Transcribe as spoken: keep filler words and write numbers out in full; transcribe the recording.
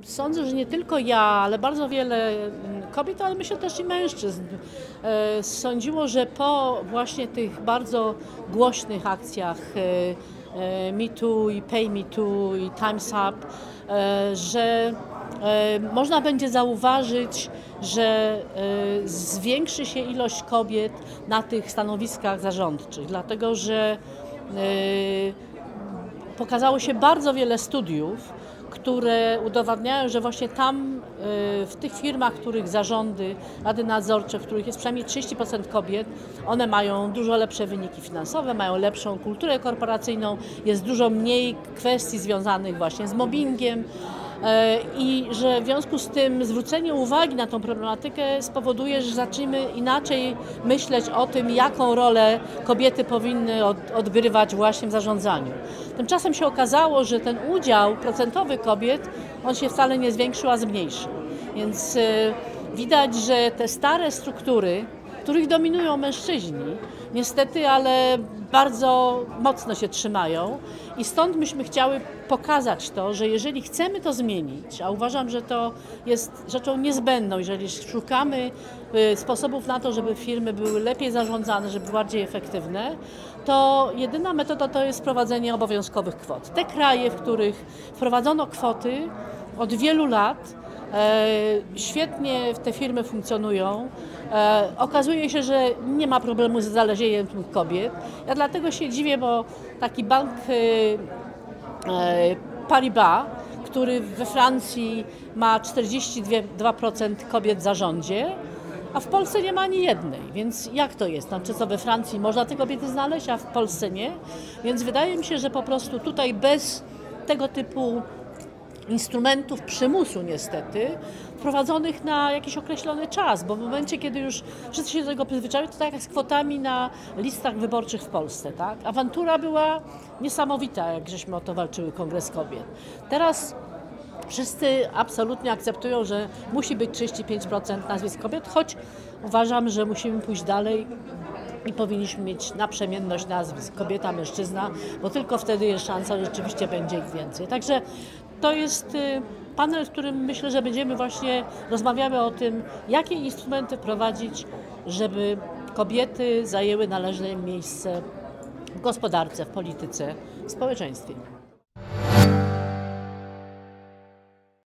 Sądzę, że nie tylko ja, ale bardzo wiele kobiet, ale myślę też i mężczyzn e, sądziło, że po właśnie tych bardzo głośnych akcjach e, e, Me Too i Pay Me Too i Time's Up, e, że e, można będzie zauważyć, że e, zwiększy się ilość kobiet na tych stanowiskach zarządczych, dlatego że e, pokazało się bardzo wiele studiów, które udowadniają, że właśnie tam w tych firmach, których zarządy, rady nadzorcze, w których jest przynajmniej trzydzieści procent kobiet, one mają dużo lepsze wyniki finansowe, mają lepszą kulturę korporacyjną, jest dużo mniej kwestii związanych właśnie z mobbingiem i że w związku z tym zwrócenie uwagi na tą problematykę spowoduje, że zaczniemy inaczej myśleć o tym, jaką rolę kobiety powinny odgrywać właśnie w zarządzaniu. Tymczasem się okazało, że ten udział procentowy kobiet, on się wcale nie zwiększył, a zmniejszył. Więc widać, że te stare struktury, w których dominują mężczyźni, niestety, ale bardzo mocno się trzymają i stąd myśmy chciały pokazać to, że jeżeli chcemy to zmienić, a uważam, że to jest rzeczą niezbędną, jeżeli szukamy sposobów na to, żeby firmy były lepiej zarządzane, żeby były bardziej efektywne, to jedyna metoda to jest wprowadzenie obowiązkowych kwot. Te kraje, w których wprowadzono kwoty od wielu lat, E, świetnie te firmy funkcjonują. E, okazuje się, że nie ma problemu z zależeniem kobiet. Ja dlatego się dziwię, bo taki bank e, e, Paribas, który we Francji ma czterdzieści dwa procent kobiet w zarządzie, a w Polsce nie ma ani jednej, więc jak to jest? Znaczy co, we Francji można te kobiety znaleźć, a w Polsce nie? Więc wydaje mi się, że po prostu tutaj bez tego typu instrumentów przymusu niestety, wprowadzonych na jakiś określony czas, bo w momencie, kiedy już wszyscy się do tego przyzwyczają, to tak jak z kwotami na listach wyborczych w Polsce, tak? Awantura była niesamowita, jak żeśmy o to walczyły, Kongres Kobiet. Teraz wszyscy absolutnie akceptują, że musi być trzydzieści pięć procent nazwisk kobiet, choć uważam, że musimy pójść dalej i powinniśmy mieć naprzemienność nazwisk kobieta, mężczyzna, bo tylko wtedy jest szansa, że rzeczywiście będzie ich więcej. Także to jest panel, w którym myślę, że będziemy właśnie rozmawiamy o tym, jakie instrumenty wprowadzić, żeby kobiety zajęły należne im miejsce w gospodarce, w polityce, w społeczeństwie.